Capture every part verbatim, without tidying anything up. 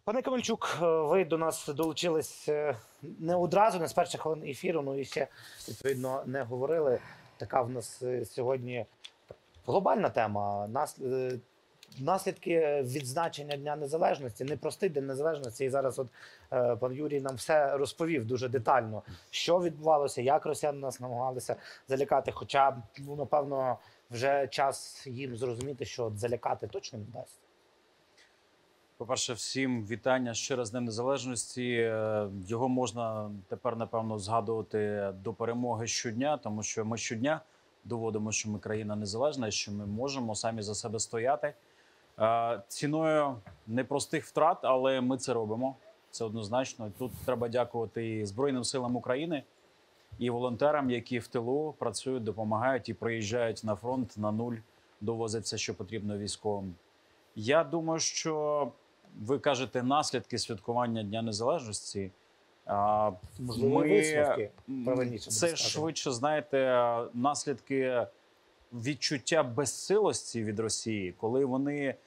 Пане Камельчук, ви до нас долучились не одразу, не з перших хвилин ефіру, ну і ще, відповідно, не говорили. Така в нас сьогодні глобальна тема. Нас, наслідки відзначення Дня Незалежності, непростий День Незалежності. І зараз от е, пан Юрій нам все розповів дуже детально, що відбувалося, як росіяни нас намагалися залякати. Хоча, ну, напевно, вже час їм зрозуміти, що от залякати точно не дасть. По-перше, всім вітання ще раз з Днем Незалежності. Його можна тепер, напевно, згадувати до перемоги щодня, тому що ми щодня доводимо, що ми країна незалежна, що ми можемо самі за себе стояти. Ціною непростих втрат, але ми це робимо. Це однозначно. Тут треба дякувати і Збройним силам України, і волонтерам, які в тилу працюють, допомагають і приїжджають на фронт на нуль, довозять все, що потрібно військовим. Я думаю, що ви кажете наслідки святкування Дня Незалежності. Можливо, ми... висновки правильніше. Це швидше, знаєте, наслідки відчуття безсилості від Росії, коли вони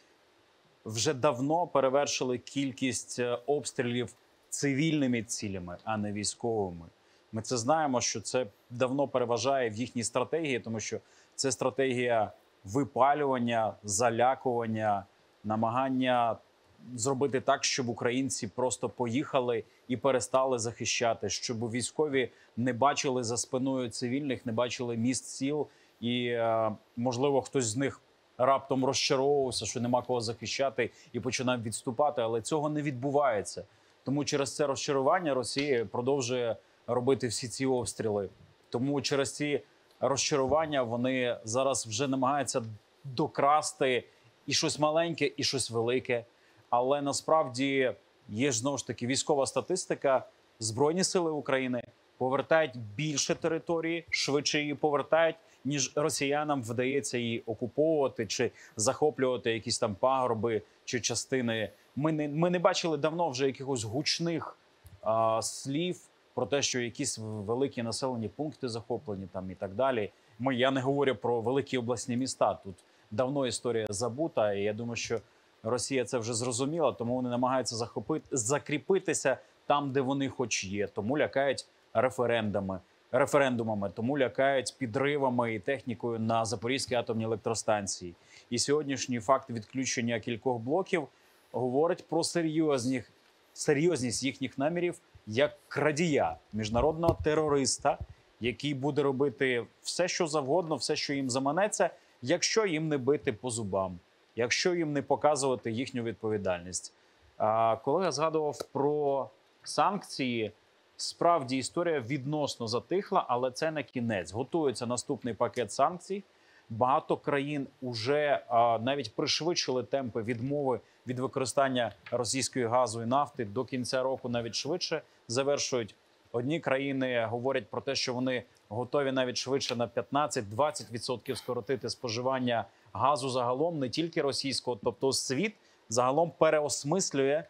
вже давно перевершили кількість обстрілів цивільними цілями, а не військовими. Ми це знаємо, що це давно переважає в їхній стратегії, тому що це стратегія випалювання, залякування, намагання зробити так, щоб українці просто поїхали і перестали захищати, щоб військові не бачили за спиною цивільних, не бачили міст, сіл, і, можливо, хтось з них раптом розчаровувався, що нема кого захищати, і починав відступати, але цього не відбувається. Тому через це розчарування Росія продовжує робити всі ці обстріли. Тому через ці розчарування вони зараз вже намагаються докрасти і щось маленьке, і щось велике. Але насправді є ж, знову ж таки, військова статистика. Збройні сили України повертають більше території, швидше її повертають, ніж росіянам вдається її окуповувати чи захоплювати якісь там пагорби чи частини. Ми не, ми не бачили давно вже якихось гучних а, слів про те, що якісь великі населені пункти захоплені там і так далі. Ми, я не говорю про великі обласні міста. Тут давно історія забута, і я думаю, що Росія це вже зрозуміла, тому вони намагаються захопити, закріпитися там, де вони хоч є. Тому лякають референдами, референдумами, тому лякають підривами і технікою на Запорізькій атомній електростанції. І сьогоднішній факт відключення кількох блоків говорить про серйозність, серйозність їхніх намірів як крадія, міжнародного терориста, який буде робити все, що завгодно, все, що їм заманеться, якщо їм не бити по зубам, якщо їм не показувати їхню відповідальність. А, колега згадував про санкції. Справді історія відносно затихла, але це не кінець. Готується наступний пакет санкцій. Багато країн уже а, навіть пришвидшили темпи відмови від використання російської газу і нафти до кінця року, навіть швидше завершують. Одні країни говорять про те, що вони готові навіть швидше на п'ятнадцять-двадцять відсотків скоротити споживання газу загалом, не тільки російського. Тобто світ загалом переосмислює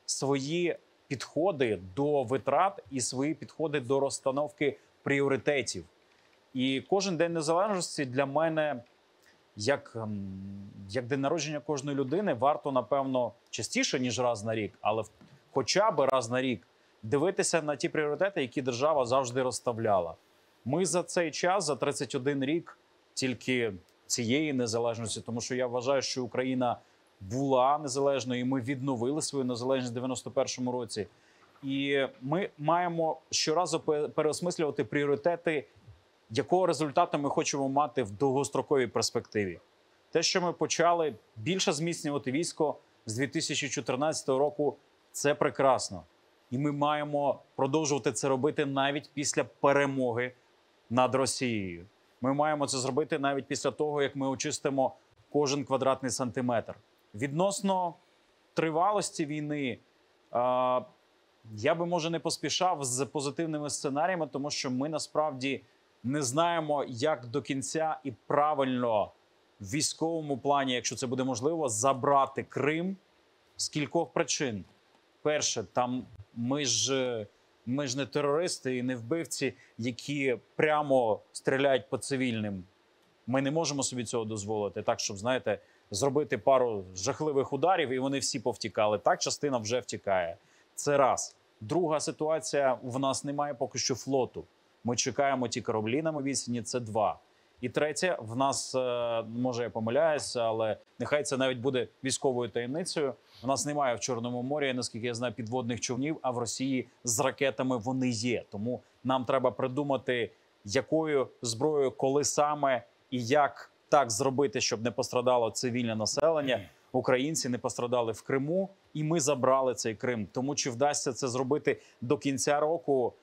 свої підходи до витрат і свої підходи до розстановки пріоритетів. І кожен День Незалежності для мене, як, як день народження кожної людини, варто, напевно, частіше, ніж раз на рік, але хоча б раз на рік дивитися на ті пріоритети, які держава завжди розставляла. Ми за цей час, за тридцять один рік, тільки цієї незалежності, тому що я вважаю, що Україна була незалежною, і ми відновили свою незалежність в дев'яносто першому році. І ми маємо щоразу переосмислювати пріоритети, якого результату ми хочемо мати в довгостроковій перспективі. Те, що ми почали більше зміцнювати військо з дві тисячі чотирнадцятого року, це прекрасно. І ми маємо продовжувати це робити навіть після перемоги над Росією. Ми маємо це зробити навіть після того, як ми очистимо кожен квадратний сантиметр. Відносно тривалості війни, я би, може, не поспішав з позитивними сценаріями, тому що ми насправді не знаємо, як до кінця і правильно в військовому плані, якщо це буде можливо, забрати Крим з кількох причин. Перше, там ми ж, ми ж не терористи і не вбивці, які прямо стріляють по цивільним. Ми не можемо собі цього дозволити так, щоб, знаєте, зробити пару жахливих ударів, і вони всі повтікали. Так, частина вже втікає. Це раз. Друга ситуація: в нас немає поки що флоту. Ми чекаємо ті кораблі на відстані. Це два. І третє, в нас, може я помиляюся, але нехай це навіть буде військовою таємницею. У нас немає в Чорному морі, наскільки я знаю, підводних човнів, а в Росії з ракетами вони є. Тому нам треба придумати, якою зброєю, коли саме і як так зробити, щоб не пострадало цивільне населення. Українці не пострадали в Криму, і ми забрали цей Крим. Тому чи вдасться це зробити до кінця року,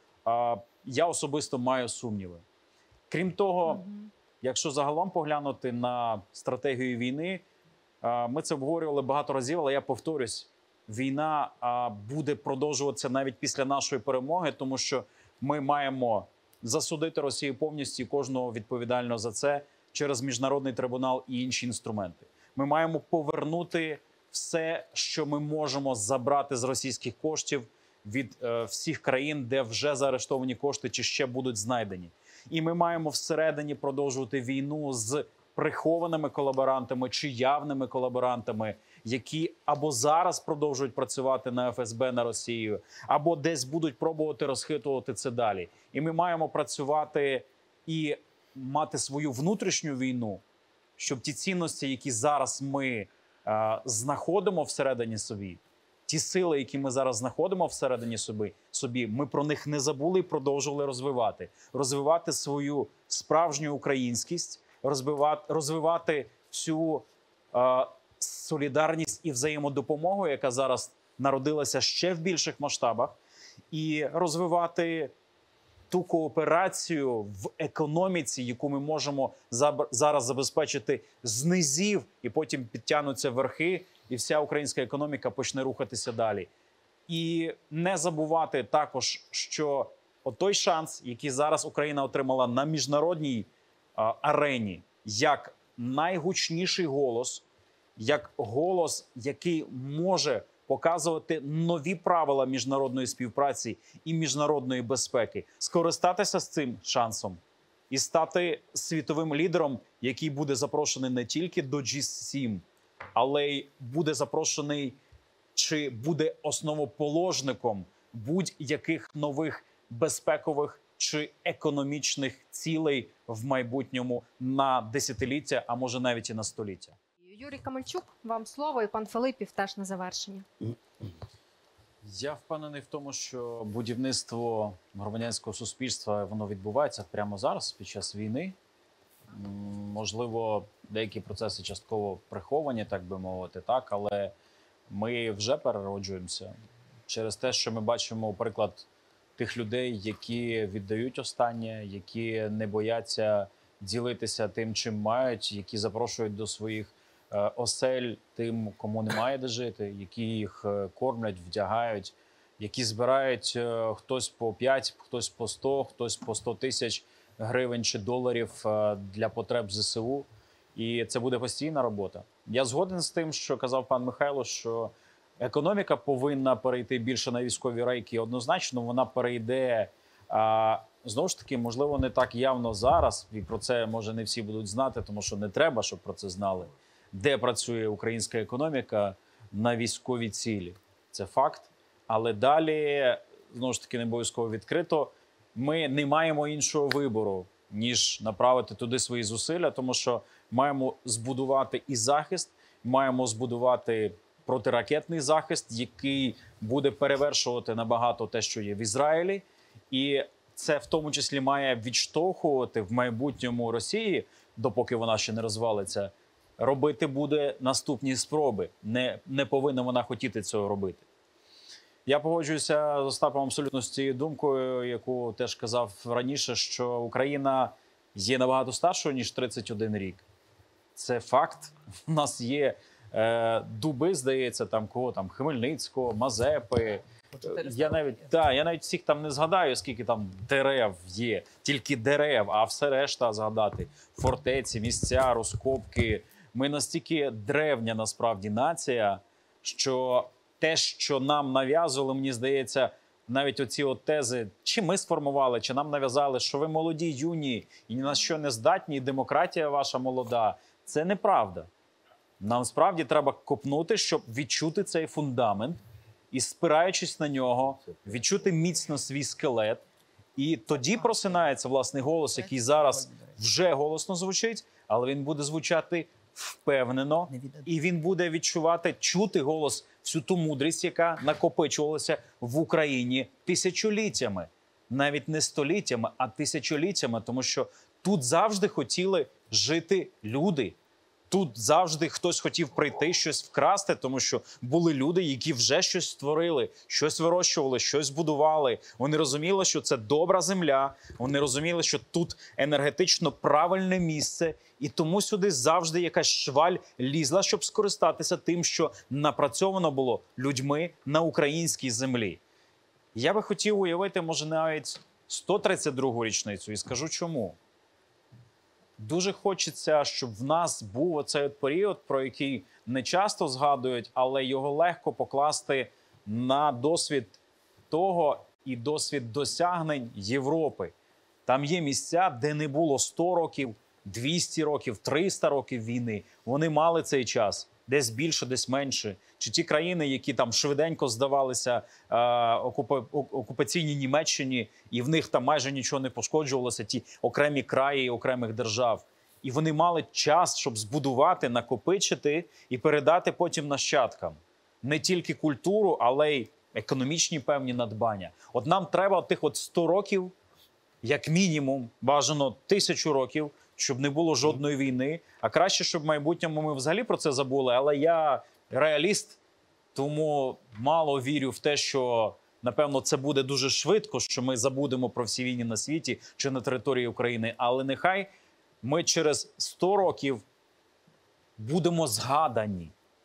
я особисто маю сумніви. Крім того, якщо загалом поглянути на стратегію війни, ми це обговорювали багато разів, але я повторюсь, війна буде продовжуватися навіть після нашої перемоги, тому що ми маємо засудити Росію повністю, кожного відповідального за це, через міжнародний трибунал і інші інструменти. Ми маємо повернути все, що ми можемо забрати з російських коштів від е, всіх країн, де вже заарештовані кошти чи ще будуть знайдені. І ми маємо всередині продовжувати війну з прихованими колаборантами чи явними колаборантами, які або зараз продовжують працювати на Еф Ес Бе, на Росію, або десь будуть пробувати розхитувати це далі. І ми маємо працювати і мати свою внутрішню війну, щоб ті цінності, які зараз ми е, знаходимо всередині собі, ті сили, які ми зараз знаходимо всередині собі, собі, ми про них не забули і продовжували розвивати. Розвивати свою справжню українськість, розвивати, розвивати всю е, солідарність і взаємодопомогу, яка зараз народилася ще в більших масштабах, і розвивати ту кооперацію в економіці, яку ми можемо зараз забезпечити з низів, і потім підтягнуться верхи, і вся українська економіка почне рухатися далі. І не забувати також, що той шанс, який зараз Україна отримала на міжнародній а, арені, як найгучніший голос, як голос, який може показувати нові правила міжнародної співпраці і міжнародної безпеки, скористатися з цим шансом і стати світовим лідером, який буде запрошений не тільки до Джі сім, але й буде запрошений чи буде основоположником будь-яких нових безпекових чи економічних цілей в майбутньому на десятиліття, а може навіть і на століття. Юрій Камельчук, вам слово, і пан Филиппів теж на завершення. Я впевнений в тому, що будівництво громадянського суспільства, воно відбувається прямо зараз, під час війни. Можливо, деякі процеси частково приховані, так би мовити, так, але ми вже перероджуємося через те, що ми бачимо приклад тих людей, які віддають останнє, які не бояться ділитися тим, чим мають, які запрошують до своїх осель тим, кому немає де жити, які їх кормлять, вдягають, які збирають хтось по п'ять, хтось по сто, хтось по сто тисяч гривень чи доларів для потреб Зе Се У. І це буде постійна робота. Я згоден з тим, що казав пан Михайло, що економіка повинна перейти більше на військові рейки. Однозначно вона перейде, а, знову ж таки, можливо, не так явно зараз, і про це, може, не всі будуть знати, тому що не треба, щоб про це знали, де працює українська економіка на військові цілі. Це факт. Але далі, знову ж таки, не обов'язково відкрито, ми не маємо іншого вибору, ніж направити туди свої зусилля, тому що маємо збудувати і захист, маємо збудувати протиракетний захист, який буде перевершувати набагато те, що є в Ізраїлі. І це в тому числі має відштовхувати в майбутньому Росії, допоки вона ще не розвалиться, робити буде наступні спроби. Не, не повинна вона хотіти цього робити. Я погоджуюся з Остапом абсолютно з цією думкою, яку теж казав раніше, що Україна є набагато старшою, ніж тридцять один рік. Це факт. У нас є е, дуби, здається, там кого там, Хмельницького, Мазепи. Я навіть, да, я навіть всіх там не згадаю, скільки там дерев є. Тільки дерев, а все решта згадати. Фортеці, місця, розкопки. Ми настільки древня, насправді, нація, що те, що нам нав'язували, мені здається, навіть оці от тези, чи ми сформували, чи нам нав'язали, що ви молоді, юні, і ні на що не здатні, і демократія ваша молода. Це неправда. Нам справді треба копнути, щоб відчути цей фундамент і, спираючись на нього, відчути міцно свій скелет. І тоді просинається власний голос, який зараз вже голосно звучить, але він буде звучати впевнено, і він буде відчувати, чути голос, всю ту мудрість, яка накопичувалася в Україні тисячоліттями. Навіть не століттями, а тисячоліттями, тому що тут завжди хотіли жити люди. Тут завжди хтось хотів прийти, щось вкрасти, тому що були люди, які вже щось створили, щось вирощували, щось будували. Вони розуміли, що це добра земля, вони розуміли, що тут енергетично правильне місце, і тому сюди завжди якась шваль лізла, щоб скористатися тим, що напрацьовано було людьми на українській землі. Я би хотів уявити, може, навіть сто тридцять другу річницю, і скажу чому. Дуже хочеться, щоб в нас був оцей от період, про який не часто згадують, але його легко покласти на досвід того і досвід досягнень Європи. Там є місця, де не було сто років, двісті років, триста років війни. Вони мали цей час. Десь більше, десь менше. Чи ті країни, які там швиденько здавалися е, окупа- окупаційній Німеччині, і в них там майже нічого не пошкоджувалося, ті окремі краї окремих держав. І вони мали час, щоб збудувати, накопичити і передати потім нащадкам. Не тільки культуру, але й економічні певні надбання. От нам треба тих от сто років, як мінімум, бажано тисячу років, щоб не було жодної війни. А краще, щоб в майбутньому ми взагалі про це забули. Але я реаліст, тому мало вірю в те, що, напевно, це буде дуже швидко, що ми забудемо про всі війни на світі чи на території України. Але нехай ми через сто років будемо згадані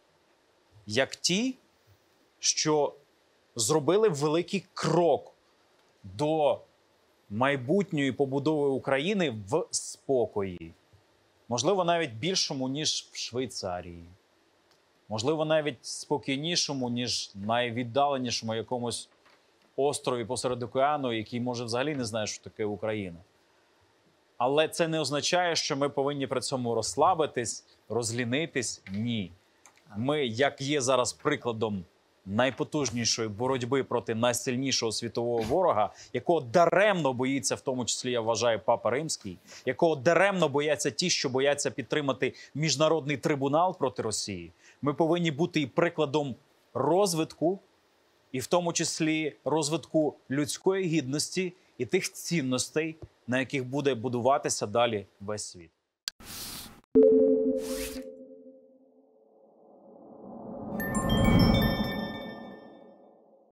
як ті, що зробили великий крок до майбутньої побудови України в спокої. Можливо, навіть більшому, ніж в Швейцарії. Можливо, навіть спокійнішому, ніж найвіддаленішому якомусь острові посеред океану, який, може, взагалі не знає, що таке Україна. Але це не означає, що ми повинні при цьому розслабитись, розлінитись. Ні. Ми, як є зараз прикладом найпотужнішої боротьби проти найсильнішого світового ворога, якого даремно боїться, в тому числі, я вважаю, Папа Римський, якого даремно бояться ті, що бояться підтримати міжнародний трибунал проти Росії. Ми повинні бути і прикладом розвитку, і в тому числі розвитку людської гідності і тих цінностей, на яких буде будуватися далі весь світ.